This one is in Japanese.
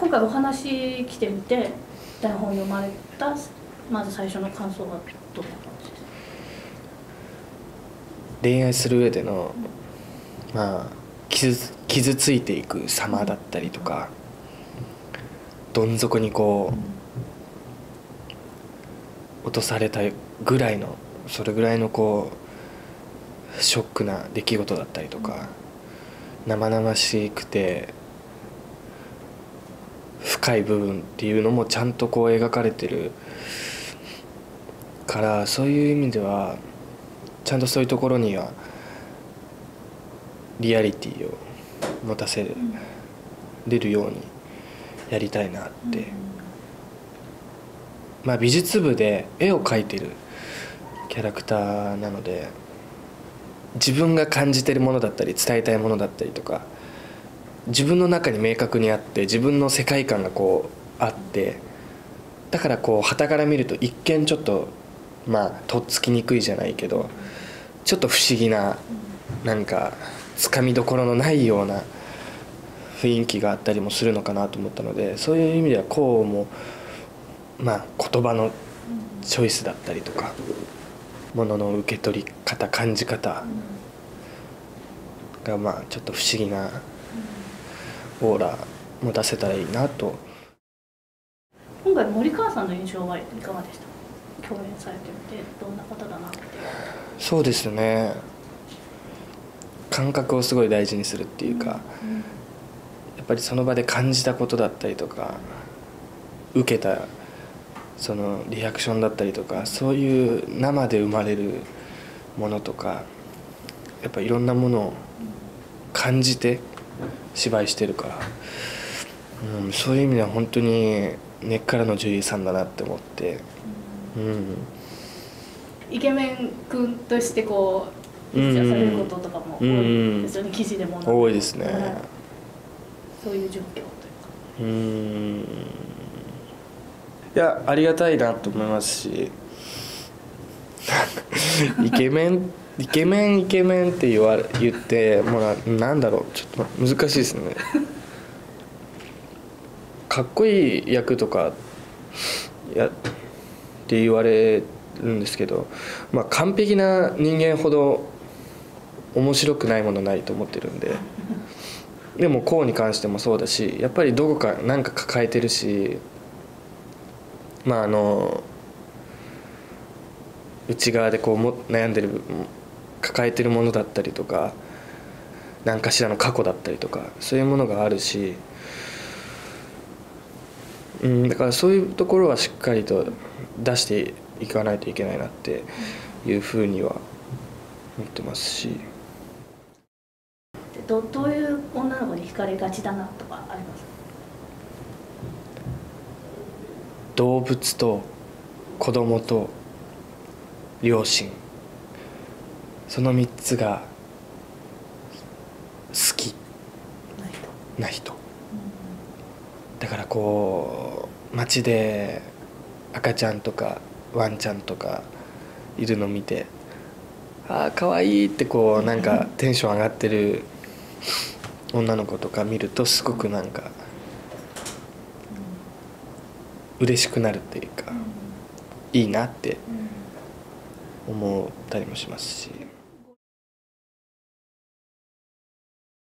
今回お話来てみて台本読まれたまず最初の感想はどんな感じですか？ 恋愛する上でのまあ傷ついていく様だったりとか、どん底にこう落とされたぐらいのそれぐらいのこうショックな出来事だったりとか、生々しくて深い部分っていうのもちゃんとこう描かれてるから、そういう意味ではちゃんとそういうところにはリアリティを持たせれるようにやりたいなって。まあ美術部で絵を描いてるキャラクターなので、自分が感じてるものだったり伝えたいものだったりとか自分の中に明確にあって、自分の世界観がこうあって、だからこう傍から見ると一見ちょっとまあとっつきにくいじゃないけど、ちょっと不思議ななんかつかみどころのないような雰囲気があったりもするのかなと思ったので、そういう意味ではこうもまあ言葉のチョイスだったりとか、ものの受け取り方感じ方がまあちょっと不思議なオーラも出せたらいいなと。 今回森川さんの印象はいかがでした？共演されてみてどんな方だなって。 そうですね、感覚をすごい大事にするっていうか、やっぱりその場で感じたことだったりとか受けたそのリアクションだったりとか、そういう生で生まれるものとか、やっぱいろんなものを感じて芝居してるから、そういう意味では本当に根っからの女優さんだなって思って、 イケメン君としてこうフィーチャーされることとかも多いですよね、記事でも。 多いですね、 そういう状況というか。 いやありがたいなと思いますしイケメンって言ってもうなんだろう、ちょっと難しいですね。かっこいい役とかって言われるんですけど、まあ完璧な人間ほど面白くないものないと思ってるんで。でもこうに関してもそうだし、やっぱりどこか何か抱えてるし、まあ内側でこう悩んでる抱えてるものだったりとか、何かしらの過去だったりとか、そういうものがあるし、だからそういうところはしっかりと出していかないといけないなっていうふうには思ってますし。 どういう女の子に惹かれがちだなとかありますか？ 動物と子供と両親、その3つが好きな人、だからこう街で赤ちゃんとかワンちゃんとかいるの見て、ああかわいいってこうなんかテンション上がってる女の子とか見ると、すごくなんか嬉しくなるっていうか、いいなって思ったりもしますし。